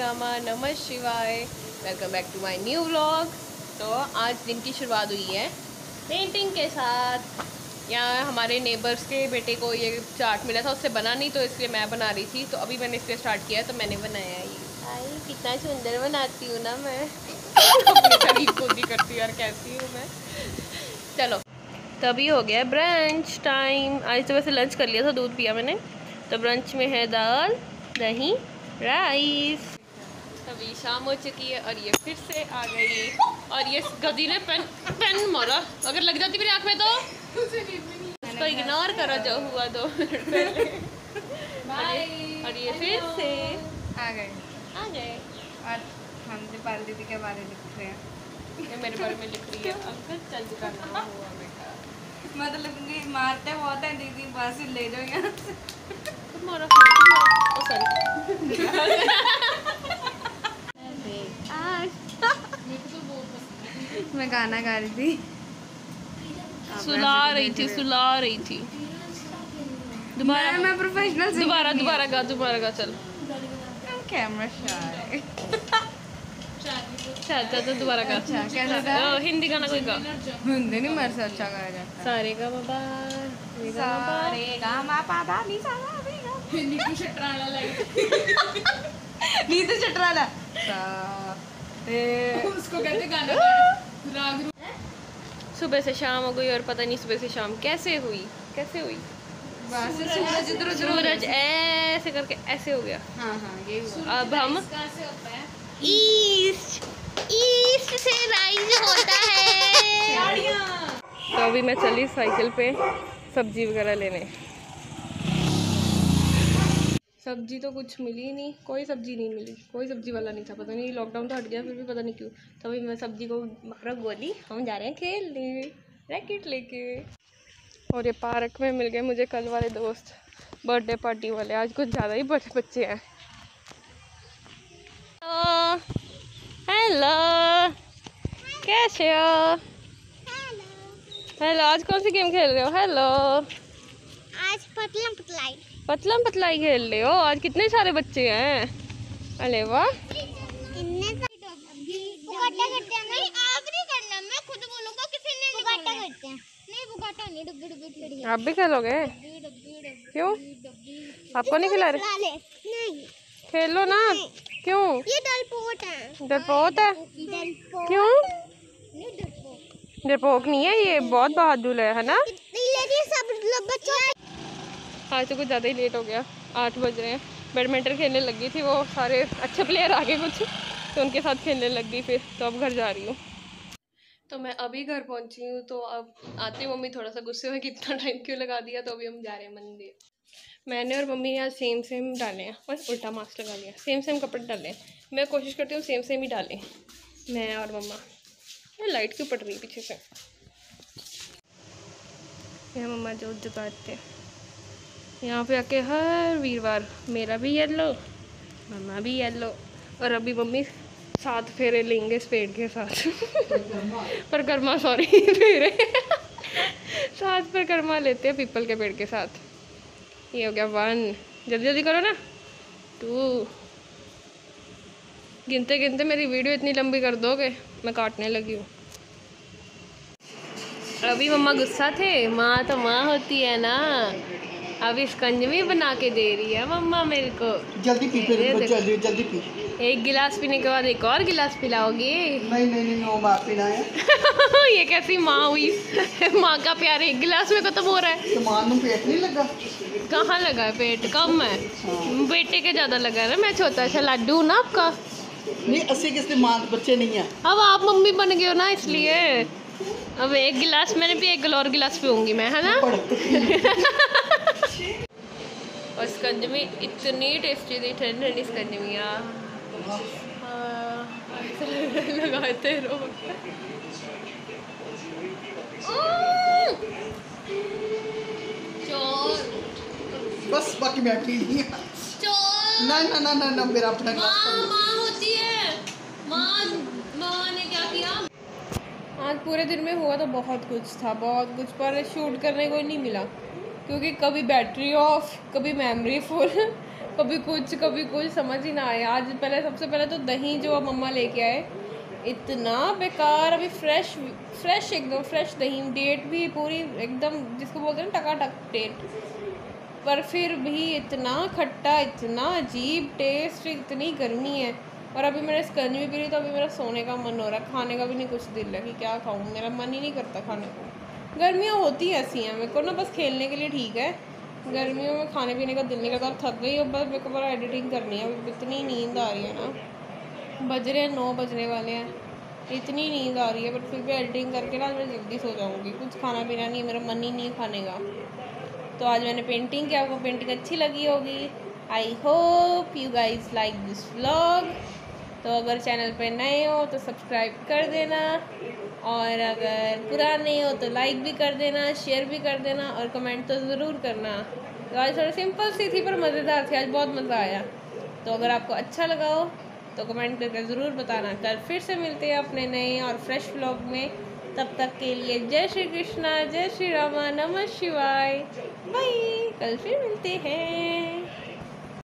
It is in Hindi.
रामा नमः शिवाय। Welcome back to my new vlog. तो आज दिन की शुरुआत हुई है पेंटिंग के साथ। यहाँ हमारे नेबर्स के बेटे को ये चार्ट मिला था, उससे बना नहीं तो इसलिए मैं बना रही थी। तो अभी मैंने इसलिए स्टार्ट किया तो मैंने बनाया ये। आई कितना सुंदर बनाती हूँ ना मैं। अपनी तारीफ खुद ही करती हूँ यार, कैसी हूँ मैं। चलो तभी हो गया ब्रंच टाइम। आज तो वैसे लंच कर लिया था, दूध पिया मैंने। तो ब्रंच में है दाल दही राइस। अभी शाम हो चुकी है और ये फिर से आ गई। और ये गधी ने पेन मारा, अगर लग जाती मेरी आँख में तो उसको इग्नोर करो जो हुआ 2 मिनट पहले। और ये फिर से आ गए और हम दीपाल दीदी के बारे में लिख रहे हैं। ये मेरे बारे में लिख रही है। अंकल चल करना हुआ बेटा, मतलब कि मारते बहुत है दीदी, बस ले जाओ यहाँ से। तुम्हारा मैं गाना गा रही थी, सुला रही थी। दोबारा मैं प्रोफेशनल दोबारा गा चल। Camera shy. अच्छा तो दोबारा गा। अच्छा कैसे गा? हिंदी गाना कोई गा। हिंदी नहीं मेरे से अच्छा गाया जाता। सारे गा बाबा सारे गा मा पा दा नी सा गा रे गा। नीतू शटराला सा ए उसको कहते गाना राग। सुबह से शाम हो गई और पता नहीं सुबह से शाम कैसे हुई। सूरज ऐसे करके ऐसे हो गया। हाँ ये हुआ। अब हम ईस्ट से राइज होता है। तो अभी मैं चली साइकिल पे सब्जी वगैरह लेने। सब्जी तो कुछ मिली नहीं, कोई सब्जी नहीं मिली, कोई सब्जी वाला नहीं था। पता नहीं लॉकडाउन तो हट गया फिर भी पता नहीं क्यों। तो अभी मैं सब्जी को रख बोली हम जा रहे हैं खेलने रैकेट लेके। और ये पार्क में मिल गए मुझे कल वाले दोस्त, बर्थडे पार्टी वाले। आज कुछ ज़्यादा ही बड़े बच्चे हैं। हेलो कैसे हो? हेलो आज कौन सी गेम खेल रहे हो? हेलो आज पतलम पतलाई खेल रहे हो। आज कितने सारे बच्चे हैं। अरे वाह। आप भी खेलोगे? क्यों आपको नहीं खिला रहे? खेलो ना। क्यों? ये डरपोक है। डरपोक है? क्यों? डरपोक नहीं है, ये बहुत बहादुर है ना। आज तो कुछ ज़्यादा ही लेट हो गया, 8 बज रहे हैं। बैडमिंटन खेलने लगी थी, वो सारे अच्छे प्लेयर आ गए कुछ, तो उनके साथ खेलने लग गई फिर। तो अब घर जा रही हूँ। तो मैं अभी घर पहुँची हूँ। तो अब आते मम्मी थोड़ा सा गुस्से हुए कि इतना टाइम क्यों लगा दिया। तो अभी हम जा रहे हैं मंदिर। मैंने और मम्मी आज सेम डाले हैं, बस उल्टा मास्क लगा लिया। सेम कपड़े डाले हैं। मैं कोशिश करती हूँ सेम ही डालें मैं और मम्मा। ये लाइट क्यों पड़ रही है पीछे से? यह मम्मा जो जगाते यहाँ पे आके हर वीरवार। मेरा भी येलो, मम्मा भी येलो। और अभी मम्मी 7 फेरे लेंगे इस पेड़ के साथ। परिक्रमा सॉरी फेरे 7 परिक्रमा लेते हैं पीपल के पेड़ के साथ। ये हो गया 1। जल्दी करो ना। 2। गिनते मेरी वीडियो इतनी लंबी कर दोगे, मैं काटने लगी हूँ। अभी मम्मा गुस्सा थे। माँ तो माँ होती है ना। अभी स्कंजवी बना के दे रही है मम्मा मेरे को। जल्दी पी, जल्दी पी। एक गिलास पीने के बाद एक और गिलास पिलाओगे? नहीं वो बात पीना है। ये कैसी माँ हुई? माँ का प्यार एक गिलास में खत्म हो रहा है। तो माँ में पेट नहीं लगा? कहाँ लगा है पेट? कम है। बेटे के ज़्यादा लगा है ना। मैं छोटा सा लड्डू ना आपका। नहीं 80 किसने माँ बच्चे नहीं है। अब आप मम्मी बन गए हो ना इसलिए। अब एक गिलास मैंने भी, एक और गिलास पीऊँगी मैं, है ना। और स्कंजवी इतनी टेस्टी थी, ठंडी स्कंजवियाँ लगाते रहो। बस बाकी मैं पी लिया। ना मेरा अपना माँ होती है। माँ ने क्या किया? आज पूरे दिन में हुआ तो बहुत कुछ था, पर शूट करने को नहीं मिला। क्योंकि कभी बैटरी ऑफ, कभी मेमोरी फुल, कभी कुछ समझ ही ना आए। आज सबसे पहले तो दही जो अब मम्मा लेके आए इतना बेकार, अभी फ्रेश एकदम फ्रेश दही, डेट भी पूरी एकदम जिसको बोलते हैं टकाटक डेट, पर फिर भी इतना खट्टा, इतना अजीब टेस्ट, इतनी गर्मी है। और अभी मैंने स्कंज भी पी ली तो अभी मेरा सोने का मन हो रहा है, खाने का भी नहीं कुछ दिल है कि क्या खाऊं, मेरा मन ही नहीं करता खाने को। गर्मियाँ होती ऐसी हैं, मेरे को ना बस खेलने के लिए ठीक है, गर्मियों में खाने पीने का दिल नहीं करता। अब थक गई, अब बस मेरे को बड़ा एडिटिंग करनी है, अब इतनी नींद आ रही है ना, बज रहे हैं 9 बजने वाले हैं, इतनी नींद आ रही है, बट फिर भी एडिटिंग करके ना मैं जल्दी सो जाऊँगी। कुछ खाना पीना नहीं है, मेरा मन ही नहीं है खाने का। तो आज मैंने पेंटिंग किया, आपको पेंटिंग अच्छी लगी होगी। I hope you guys like this vlog. तो अगर चैनल पे नए हो तो सब्सक्राइब कर देना, और अगर पुराने हो तो लाइक भी कर देना, शेयर भी कर देना, और कमेंट तो ज़रूर करना। तो आज थोड़ी सिंपल सी थी पर मज़ेदार थी, आज बहुत मज़ा आया। तो अगर आपको अच्छा लगा हो तो कमेंट करके ज़रूर बताना। कल फिर से मिलते हैं अपने नए और फ्रेश व्लॉग में, तब तक के लिए जय श्री कृष्णा, जय श्री रामा, नमः शिवाय, बाय। कल फिर मिलते हैं।